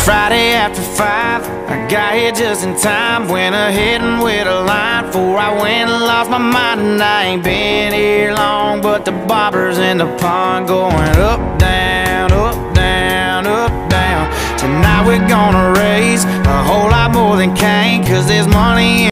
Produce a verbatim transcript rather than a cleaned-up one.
Friday after five, I got here just in time. Went ahead and with a line before I went and lost my mind. And I ain't been here long, but the bobbers in the pond going up, down, up, down, up, down. Tonight we're gonna raise a whole lot more than Cain, 'cause there's money in